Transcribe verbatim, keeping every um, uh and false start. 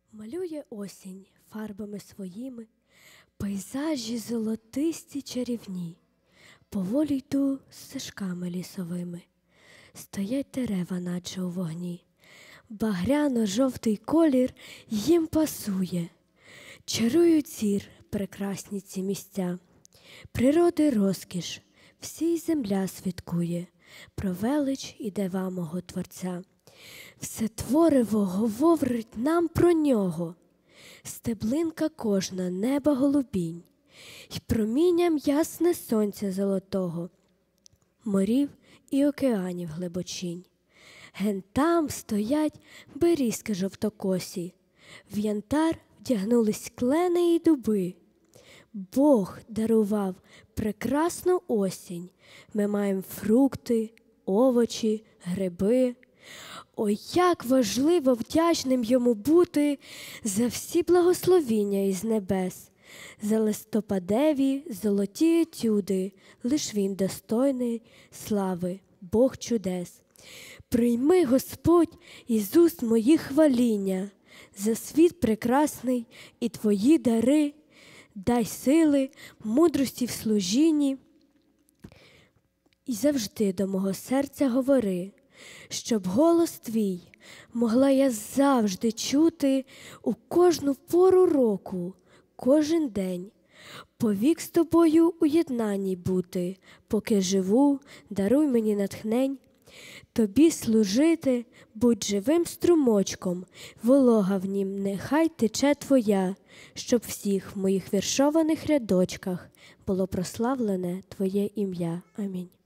Малює осінь фарбами своїми, пейзажі золотисті чарівні. Поволі йду стежками лісовими, стоять дерева, наче у вогні. Багряно-жовтий колір їм пасує, чарують зір прекрасні ці місця. Природи розкіш, всій земля святкує про велич і дива мого Творця. Все твориво говорить нам про нього, стеблинка кожна неба голубінь, й промінням ясне сонця золотого, морів і океанів глибочінь. Ген там стоять берізки жовтокосі, в янтар вдягнулись клени і дуби. Бог дарував прекрасну осінь, ми маємо фрукти, овочі, гриби. Ой, як важливо вдячним йому бути за всі благословіння із небес, за листопадеві золоті етюди, лиш він достойний слави, Бог чудес. Прийми, Господь, із уст моїх хваління, за світ прекрасний і твої дари, дай сили, мудрості в служінні, і завжди до мого серця говори, щоб голос твій могла я завжди чути у кожну пору року, кожен день. Повік з тобою у єднанні бути, поки живу, даруй мені натхнень. Тобі служити, будь живим струмочком, волога в нім нехай тече твоя, щоб всіх в моїх віршованих рядочках було прославлене твоє ім'я. Амінь.